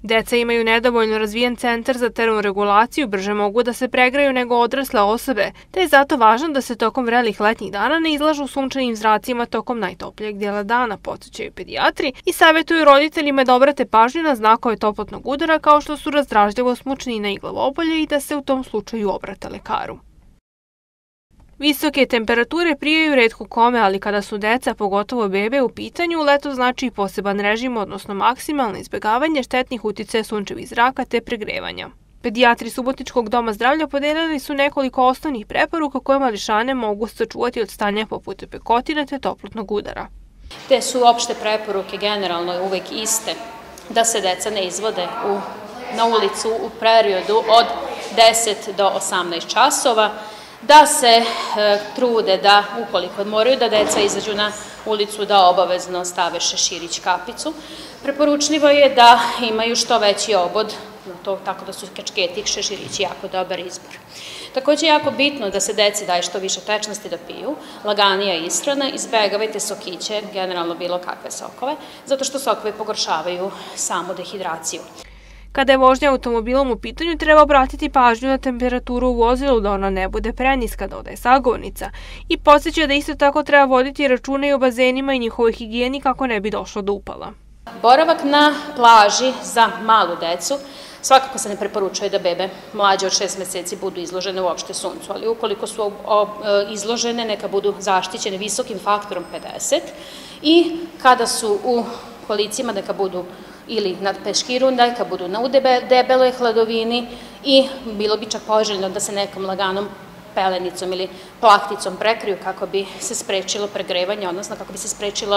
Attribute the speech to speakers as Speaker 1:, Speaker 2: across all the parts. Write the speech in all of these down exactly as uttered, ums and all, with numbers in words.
Speaker 1: Deca imaju nedovoljno razvijen centar za termoregulaciju, brže mogu da se pregraju nego odrasle osobe, te je zato važno da se tokom vrelih letnjih dana ne izlažu sunčanim zracima tokom najtoplijeg dijela dana, podsjećaju pedijatri i savjetuju roditeljima da obrate pažnju na znakove toplotnog udara kao što su razdražljivost, mučnina i glavobolje i da se u tom slučaju obrate lekaru. Visoke temperature prijaju retko kome, ali kada su deca, pogotovo bebe, u pitanju, leto znači i poseban režim, odnosno maksimalno izbjegavanje štetnih uticaja sunčevih zraka te pregrevanja. Pedijatri Subotičkog doma zdravlja podelili su nekoliko osnovnih preporuka koje mališane mogu sačuvati od stanja poput pekotina te toplotnog udara.
Speaker 2: Te su opšte preporuke generalno uvek iste, da se deca ne izvode u, na ulicu u periodu od deset do osamnaest časova, da se e, trude da, ukoliko moraju da deca izađu na ulicu, da obavezno stave šeširić kapicu. Preporučljivo je da imaju što veći obod, to, tako da su kačketi i šeširići jako dobar izbor. Takođe je jako bitno da se deci daje što više tečnosti da piju, laganija ishrana, izbegavajte sokiće, generalno bilo kakve sokove, zato što sokovi pogoršavaju samu dehidraciju.
Speaker 1: Kada je vožnja automobilom u pitanju, treba obratiti pažnju na temperaturu u vozilu da ona ne bude preniska, dodaje sagovornica. I podsjeća da isto tako treba voditi računa i o bazenima i njihovoj higijeni kako ne bi došlo do upala.
Speaker 2: Boravak na plaži za malu decu, svakako se ne preporučuje da bebe mlađe od šest meseci budu izložene uopšte suncu, ali ukoliko su izložene, neka budu zaštićene visokim faktorom pedeset i kada su u kolicima, neka budu ili na peškiru, neka budu na debeloj hladovini i bilo bi čak poželjno da se nekom laganom pelenicom ili plahticom prekriju kako bi se sprečilo pregrevanje, odnosno kako bi se sprečilo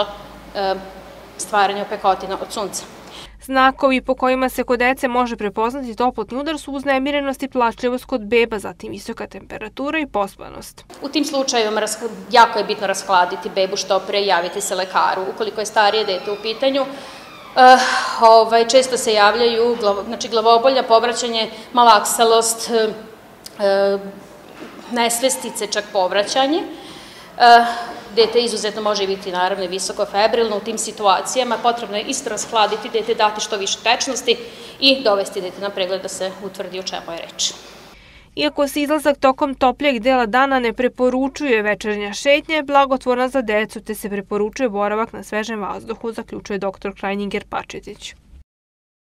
Speaker 2: stvaranje opekotina od sunca.
Speaker 1: Znakovi po kojima se kod dece može prepoznati toplotni udar su uznemirenost i plačljivost kod beba, zatim visoka temperatura i pospanost.
Speaker 2: U tim slučajevima jako je bitno rashladiti bebu što pre, javiti se lekaru. Ukoliko je starije dete u pitanju, Uh, ovaj, često se javljaju znači, glavobolja, povraćanje, malaksalost, uh, uh, nesvestice, čak povraćanje. Uh, dete izuzetno može biti naravno i visoko febrilno. U tim situacijama potrebno je isto rashladiti dete, dati što više tečnosti i dovesti dete na pregled da se utvrdi o čemu je reč.
Speaker 1: Iako se izlazak tokom toplijeg dela dana ne preporučuje, večernja šetnja je blagotvorna za decu, te se preporučuje boravak na svežem vazduhu, zaključuje doktor Krajniger Pačetić.